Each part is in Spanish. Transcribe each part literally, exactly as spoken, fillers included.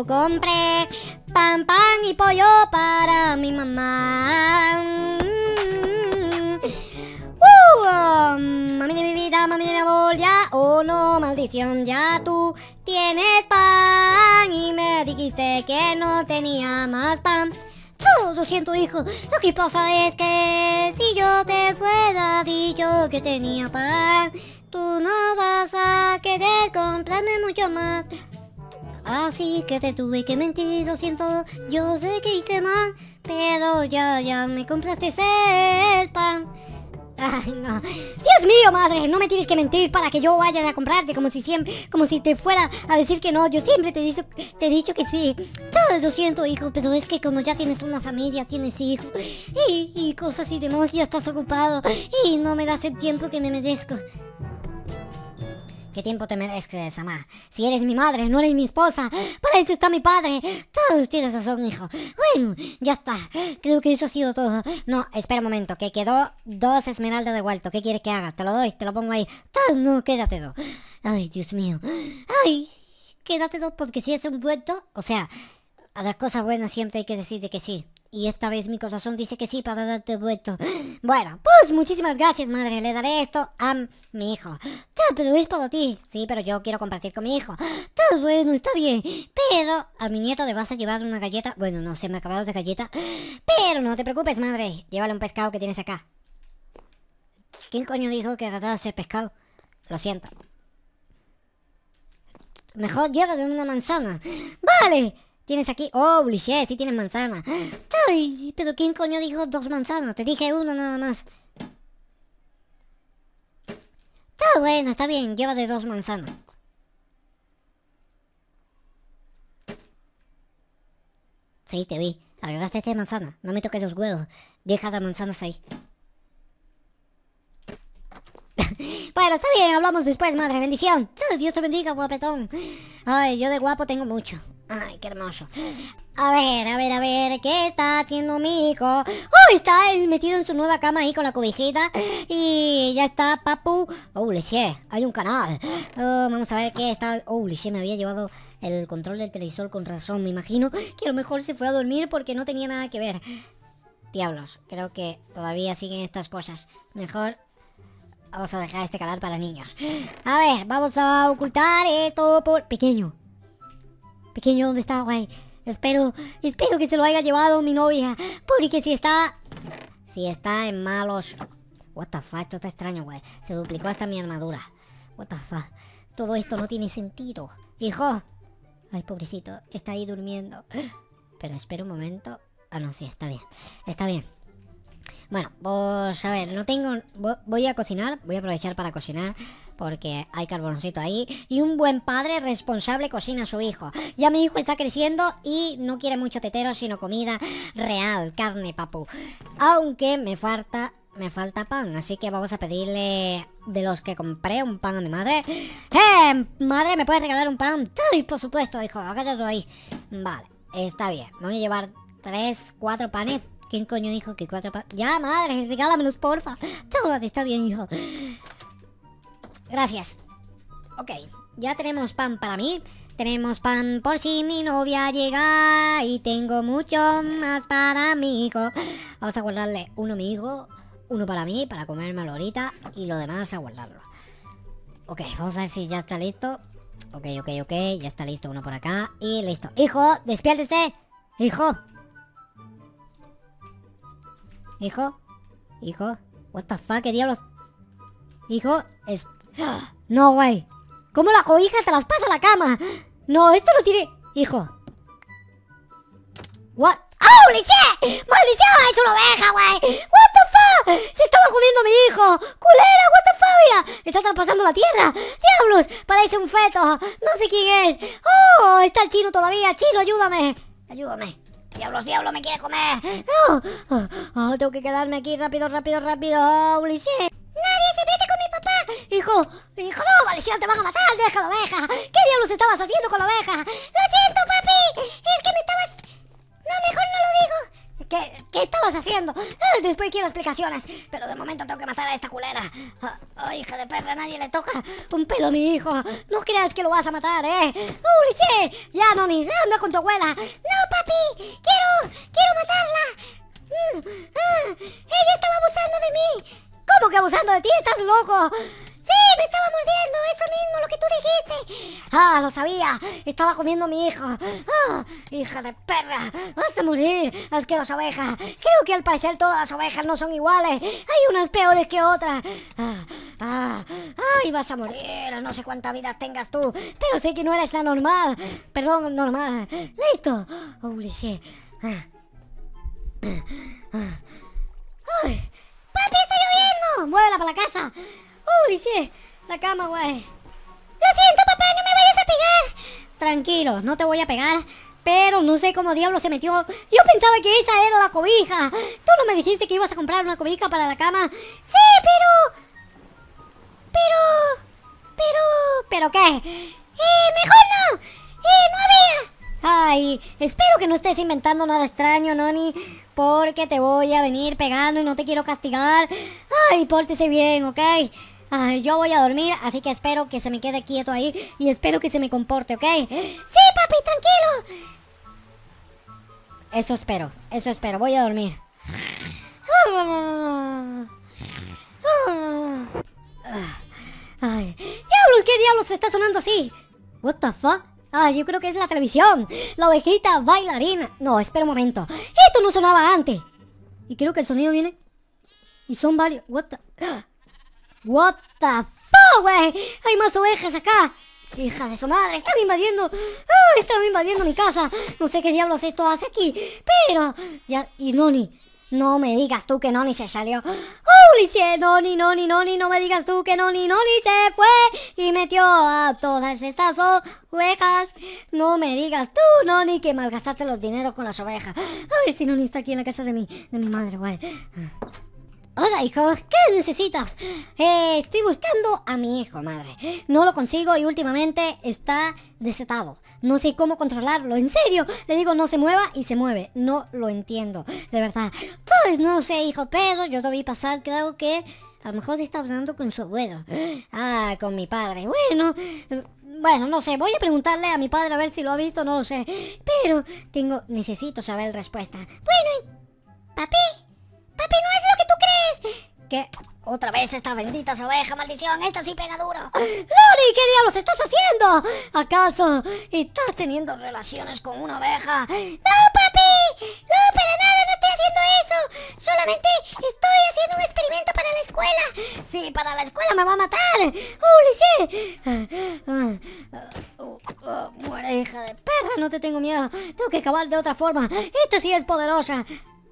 yo compré pan, pan y pollo para mi mamá. Uh, um, mami de mi vida, mami de mi amor, ya, oh no, maldición, ya tú tienes pan y me dijiste que no tenía más pan. Oh, lo siento, hijo. Lo que pasa es que si yo te fuera dicho que tenía pan, tú no vas a querer comprarme mucho más. Así que te tuve que mentir, lo siento. Yo sé que hice mal, pero ya, ya me compraste el pan. Ay, no. Dios mío, madre, no me tienes que mentir para que yo vaya a comprarte como si siempre, como si te fuera a decir que no. Yo siempre te he dicho, te he dicho que sí. Oh, lo siento, hijo, pero es que como ya tienes una familia, tienes hijos y, y cosas y demás, ya estás ocupado y no me das el tiempo que me merezco. ¿Qué tiempo te mereces, mamá? Si eres mi madre, no eres mi esposa. Para eso está mi padre. Todos tienes razón, hijo. Bueno, ya está. Creo que eso ha sido todo. No, espera un momento, que quedó dos esmeraldas de vuelto. ¿Qué quieres que haga? Te lo doy, te lo pongo ahí. No, quédate dos. Ay, Dios mío. Ay, quédate dos porque si es un vuelto, o sea, a las cosas buenas siempre hay que decirte que sí. Y esta vez mi corazón dice que sí para darte vuelto. Bueno, pues muchísimas gracias, madre. Le daré esto a mi hijo. Ah, pero es para ti. Sí, pero yo quiero compartir con mi hijo. Ah, bueno, está bien. Pero a mi nieto le vas a llevar una galleta. Bueno, no, se me acabaron de galleta. Pero no te preocupes, madre. Llévale un pescado que tienes acá. ¿Quién coño dijo que agarras el pescado? Lo siento. Mejor llévale una manzana. Vale. Tienes aquí... Oh, shit, sí tienes manzana. Ay, pero ¿quién coño dijo dos manzanas? Te dije una nada más. Está bueno, está bien, llévate dos manzanas. Sí, te vi. Agarraste esta manzana. No me toques los huevos. Deja las manzanas ahí. Bueno, está bien, hablamos después, madre. Bendición. Dios te bendiga, guapetón. Ay, yo de guapo tengo mucho. Ay, qué hermoso. A ver, a ver, a ver, ¿qué está haciendo mi hijo? Oh, está metido en su nueva cama ahí con la cobijita. Y ya está, papu. Holy shit, hay un canal. Oh, vamos a ver qué está. Holy shit, me había llevado el control del televisor con razón. Me imagino que a lo mejor se fue a dormir porque no tenía nada que ver. Diablos, creo que todavía siguen estas cosas. Mejor vamos a dejar este canal para niños. A ver, vamos a ocultar esto por... Pequeño. Pequeño, ¿dónde está, güey? Espero, espero que se lo haya llevado mi novia. Porque si está... Si está en malos... What the fuck, esto está extraño, güey. Se duplicó hasta mi armadura. What the fuck. Todo esto no tiene sentido. Hijo. Ay, pobrecito, está ahí durmiendo. Pero espera un momento. Ah, no, sí, está bien. Está bien. Bueno, pues a ver, no tengo... Voy a cocinar, voy a aprovechar para cocinar porque hay carboncito ahí. Y un buen padre responsable cocina a su hijo. Ya mi hijo está creciendo y no quiere mucho tetero, sino comida real, carne, papu. Aunque me falta... Me falta pan, así que vamos a pedirle de los que compré un pan a mi madre. ¡Eh! Madre, ¿me puedes regalar un pan? Sí, por supuesto, hijo, agárralo ahí. Vale, está bien. Voy a llevar tres, cuatro panes. ¿Quién coño dijo que cuatro panes? Ya, madre, regálamelos, porfa. Todo está bien, hijo. Gracias. Ok, ya tenemos pan para mí. Tenemos pan por si mi novia llega. Y tengo mucho más para mi hijo. Vamos a guardarle uno a mi hijo, uno para mí, para comérmelo ahorita. Y lo demás a guardarlo. Ok, vamos a ver si ya está listo. Ok, ok, ok, ya está listo uno por acá. Y listo. Hijo, despiértese. Hijo. Hijo. Hijo. What the fuck, qué diablos. Hijo, es... No, güey. ¿Cómo la cobija te las pasa a la cama? No, esto no tiene... Hijo. What? ¡Holy shit! ¡Maldición! ¡Es una oveja, güey! ¡What the fuck! ¡Se estaba comiendo a mi hijo! ¡Culera! ¡What the fuck! Mira, está traspasando la tierra. ¡Diablos! Parece un feto. No sé quién es. ¡Oh! Está el chino todavía. ¡Chino, ayúdame! Ayúdame. ¡Diablos, diablo! ¡Me quiere comer! ¡Oh! Oh, oh, tengo que quedarme aquí rápido, rápido, rápido. ¡Holy shit! ¡Nadie se mete con mi papá! Hijo, hijo, no, maldición, te van a matar, deja la oveja. ¿Qué diablos estabas haciendo con la oveja? Lo siento, papi, es que me estabas... No, mejor no lo digo. ¿Qué, qué estabas haciendo? Eh, después quiero explicaciones. Pero de momento tengo que matar a esta culera. Ah, oh, hija de perra, nadie le toca un pelo a mi hijo. No creas que lo vas a matar, ¿eh? ¡Ulises! Ya, Noni, anda con tu abuela. No, papi, quiero, quiero matarla. Mm, ah, ella estaba abusando de mí. ¿Cómo que abusando de ti? ¿Estás loco? Sí, me estaba mordiendo, eso mismo, lo que tú dijiste. Ah, lo sabía, estaba comiendo a mi hijo. Ah, hija de perra, vas a morir, asquerosa oveja. Creo que al parecer todas las ovejas no son iguales. Hay unas peores que otras. Ah, ah, ay, vas a morir, no sé cuántas vidas tengas tú, pero sé que no eres la normal. Perdón, normal. Listo. Holy shit. Ah, ah, ay. ¡Papi, está lloviendo! ¡Muévela para la casa! ¡Uy, sí! La cama, güey. Lo siento, papá, no me vayas a pegar. Tranquilo, no te voy a pegar. Pero no sé cómo diablo se metió. Yo pensaba que esa era la cobija. Tú no me dijiste que ibas a comprar una cobija para la cama. Sí, pero... Pero... Pero... ¿Pero qué? Eh, mejor no. Eh, no había. Ay, espero que no estés inventando nada extraño, Noni, porque te voy a venir pegando y no te quiero castigar. Ay, pórtese bien, ¿ok? Ay, yo voy a dormir, así que espero que se me quede quieto ahí y espero que se me comporte, ¿ok? Sí, papi, tranquilo. Eso espero, eso espero, voy a dormir. Ay, diablos, ¿qué diablos está sonando así? What the fuck? Ah, yo creo que es la televisión. La ovejita bailarina. No, espera un momento. Esto no sonaba antes. Y creo que el sonido viene. Y son varios. What the... What the fuck, wey. Hay más ovejas acá. Hija de su madre, están invadiendo. Ah, están invadiendo mi casa. No sé qué diablos esto hace aquí. Pero... ya. Y Noni. No me digas tú que Noni se salió. ¡Holy shit! Noni, Noni, Noni, no me digas tú que Noni, Noni se fue y metió a todas estas ovejas. No me digas tú, Noni, que malgastaste los dineros con las ovejas. A ver si Noni está aquí en la casa de mi, de mi madre, güey. Hola, hijo, ¿qué necesitas? Eh, estoy buscando a mi hijo, madre. No lo consigo y últimamente está desetado. No sé cómo controlarlo, en serio. Le digo no se mueva y se mueve. No lo entiendo, de verdad. Pues no sé, hijo, pero yo lo vi pasar, creo que a lo mejor está hablando con su abuelo. Ah, con mi padre. Bueno, bueno, no sé, voy a preguntarle a mi padre a ver si lo ha visto, no lo sé. Pero tengo, necesito saber respuesta. Bueno, papi. ¡Papi, no es lo que tú crees! ¿Qué? ¿Otra vez esta bendita oveja, maldición? ¡Esta sí pega duro! ¡Lori, qué diablos estás haciendo! ¿Acaso estás teniendo relaciones con una oveja? ¡No, papi! ¡No, para nada, no estoy haciendo eso! Solamente estoy haciendo un experimento para la escuela. Sí, para la escuela me va a matar. ¡Holy shit! Muere, hija de perra, no te tengo miedo. Tengo que acabar de otra forma. Esta sí es poderosa.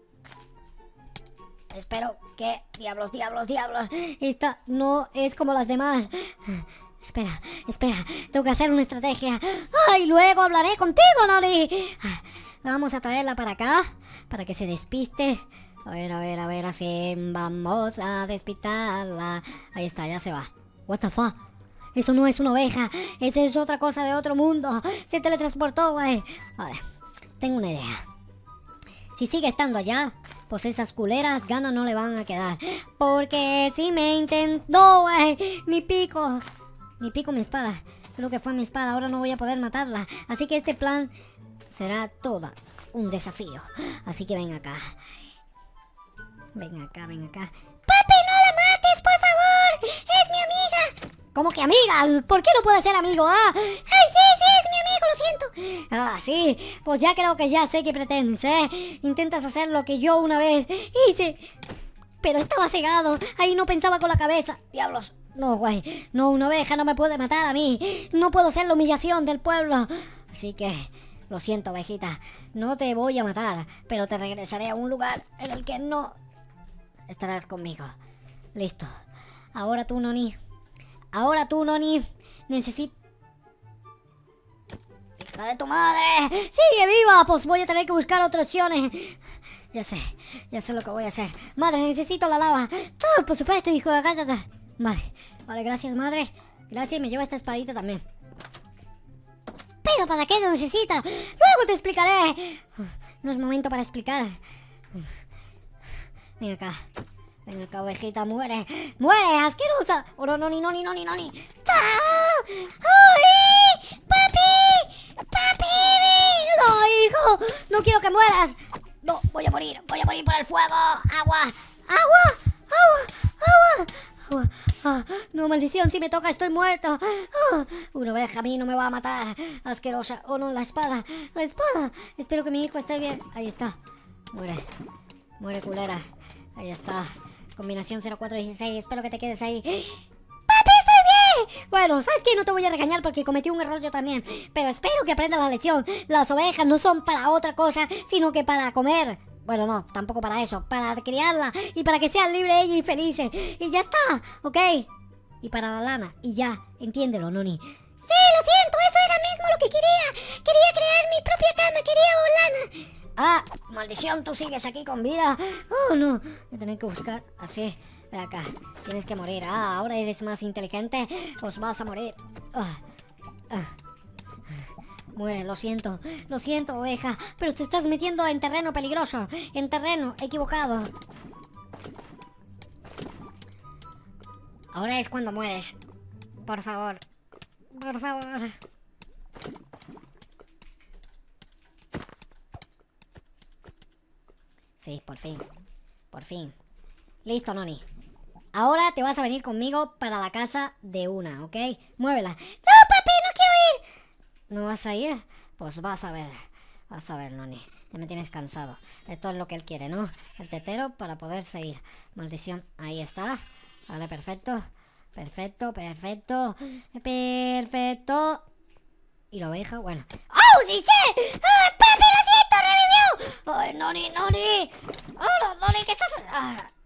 Espero que... Diablos, diablos, diablos. Esta no es como las demás. Espera, espera. Tengo que hacer una estrategia. ¡Ay! Luego hablaré contigo, Nori. Vamos a traerla para acá. Para que se despiste. A ver, a ver, a ver. Así. Vamos a despistarla. Ahí está, ya se va. What the fuck? Eso no es una oveja. Eso es otra cosa de otro mundo. Se teletransportó, güey. Ahora, tengo una idea. Si sigue estando allá, pues esas culeras ganas no le van a quedar. Porque si me intentó, güey, mi pico. Mi pico, mi espada. Creo que fue mi espada, ahora no voy a poder matarla. Así que este plan será todo un desafío. Así que ven acá. Ven acá, ven acá. ¡Papi, no la mates, por favor! ¡Es mi amiga! ¿Cómo que amiga? ¿Por qué no puede ser amigo, ah? ¡Ay, sí, sí, es mi amigo, lo siento! Ah, sí, pues ya creo que ya sé qué pretendes, ¿eh? Intentas hacer lo que yo una vez hice, pero estaba cegado, ahí no pensaba con la cabeza. Diablos, no, güey, no, una oveja no me puede matar a mí. No puedo ser la humillación del pueblo. Así que, lo siento, ovejita, no te voy a matar, pero te regresaré a un lugar en el que no estarás conmigo. Listo, ahora tú, Noni. Ahora tú, Noni, necesito... ¡Hija de tu madre! ¡Sigue viva! Pues voy a tener que buscar otras opciones. Ya sé, ya sé lo que voy a hacer. Madre, necesito la lava. Todo, por supuesto, hijo de cállate. Vale, vale, gracias, madre. Gracias, me lleva esta espadita también. ¿Pero para qué lo necesitas? Luego te explicaré. No es momento para explicar. Ven acá. Ven acá, ovejita, muere. ¡Muere, asquerosa! ¡Oh, no, no, ni, no, ni, no, ni, no, ni! ¡Ah! ¡Ay! ¡Papi! ¡Papi! ¡No, hijo! ¡No quiero que mueras! No, voy a morir, voy a morir por el fuego. ¡Agua! ¡Agua! ¡Agua! ¡Agua! ¡Agua! Ah, no, maldición, si me toca estoy muerto. Ah, una oveja a mí no me va a matar. Asquerosa. Oh no, la espada. La espada. Espero que mi hijo esté bien. Ahí está. Muere. Muere, culera. Ahí está. Combinación cero cuatro dieciséis. Espero que te quedes ahí. ¡Papi, estoy bien! Bueno, ¿sabes qué? No te voy a regañar porque cometí un error yo también. Pero espero que aprendas la lección. Las ovejas no son para otra cosa, sino que para comer. Bueno, no, tampoco para eso. Para criarla y para que sean libres ella y felices. Y ya está, ¿ok? Y para la lana. Y ya, entiéndelo, Noni. Sí, lo siento, eso era mismo lo que quería. Quería crear mi propia cama, quería lana. Ah, maldición, tú sigues aquí con vida. Oh, no, voy a tener que buscar así. Ve acá, tienes que morir. Ah, ahora eres más inteligente. Os vas a morir. Ah, ah. Muere, lo siento, lo siento, oveja, pero te estás metiendo en terreno peligroso, en terreno equivocado. Ahora es cuando mueres. Por favor, por favor. Sí, por fin, por fin. Listo, Noni. Ahora te vas a venir conmigo para la casa de una, ¿ok? Muévela. ¡No, papi, no quiero ir! ¿No vas a ir? Pues vas a ver. Vas a ver, Noni. Ya me tienes cansado. Esto es lo que él quiere, ¿no? El tetero para poderse ir. Maldición. Ahí está. Vale, perfecto. Perfecto, perfecto. Perfecto. ¿Y la oveja? Bueno. ¡Oh, dice! ¡Ay, papi, lo siento! ¡Revivió! ¡Ay, Noni, Noni! ¡Hola, Noni! ¿Qué estás...? Ah.